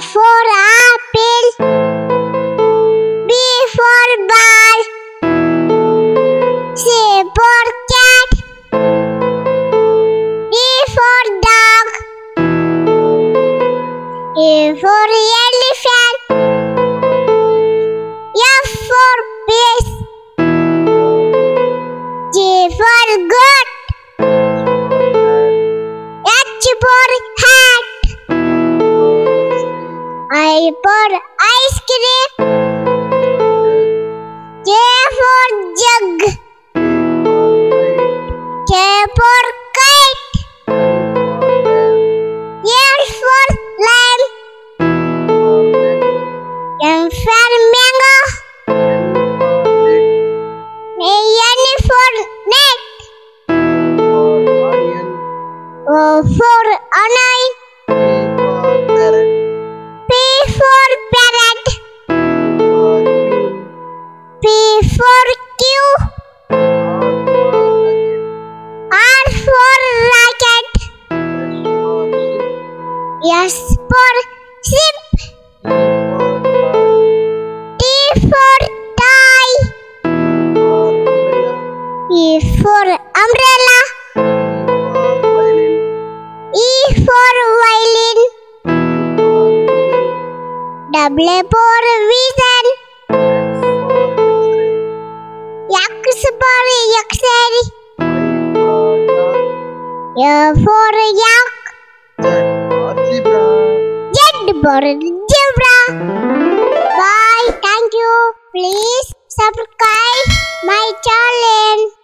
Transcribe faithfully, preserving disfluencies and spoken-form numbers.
for apple. B for ball. C for cat. D for dog. E for elephant. F for fish. G for goat. H for hat. I for ice cream. J for jug. K for kite. L for lime. M for mango. N for net. O for onion. P for parrot. P for Q. R for racket. S for ship. T for tie. E for umbrella. E for violin. W for vision. X for X-ray. Y for yak. Z for zebra. Bye. Thank you. Please subscribe my channel.